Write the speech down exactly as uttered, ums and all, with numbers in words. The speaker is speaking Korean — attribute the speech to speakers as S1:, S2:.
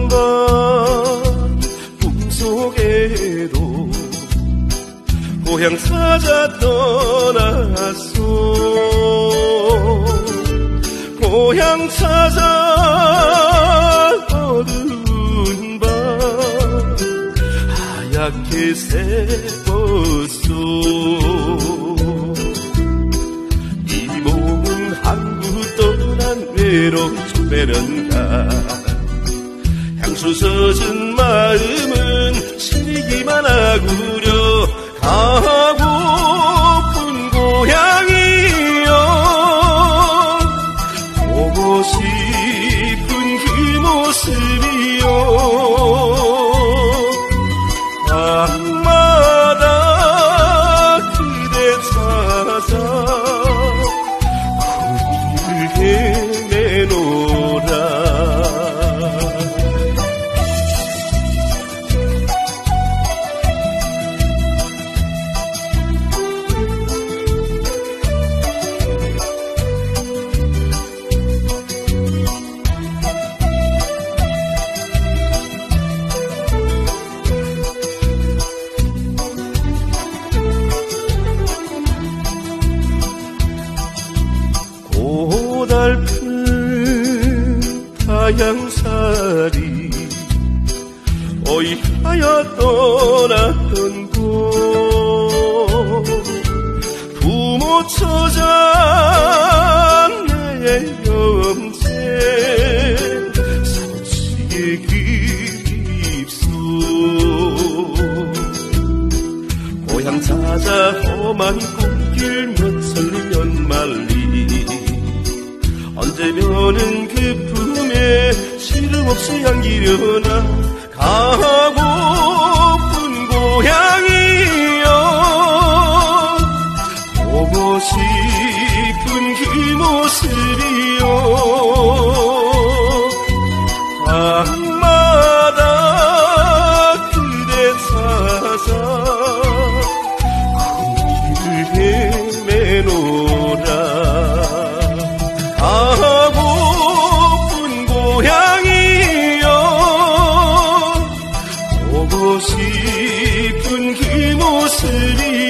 S1: 밤 꿈속에도 고향 찾아 떠났소. 고향 찾아 어두운 밤 하얗게 새웠소. 이 몸은 한국 떠난 외로운 조배련가 향수 젖은 마음은 시리기만 하구려. 가고픈 고향이여 보고 싶은 그 모습이여 밤마다 그대 찾아 그 길을 헤매노라. 고달픈 타향살이 어이하여 떠났던 곳 부모 처자 나의 염제 서치의 그립소. 고향 찾아 험한 꽃길 몇 설리면 말리 언제면은 그 품에 시름 없이 안기려나. 가고픈 고향이여 보고 싶은 그 모습이여 밤마다 그대 찾아 그 길을 헤매노라. 가고픈 고향이여 보고 싶은 그 모습이